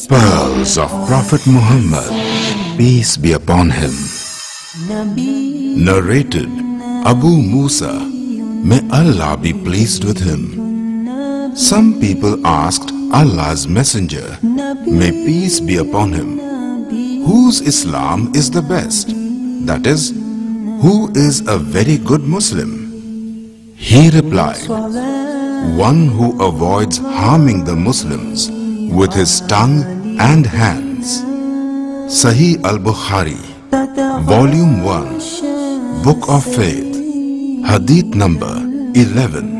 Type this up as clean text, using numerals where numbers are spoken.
Pearls of Prophet Muhammad, peace be upon him. Narrated Abu Musa, may Allah be pleased with him. Some people asked Allah's messenger, may peace be upon him, whose Islam is the best? That is, who is a very good Muslim? He replied, one who avoids harming the Muslims with his tongue and hands. Sahih al-Bukhari, Volume 1, Book of Faith, Hadith number 11.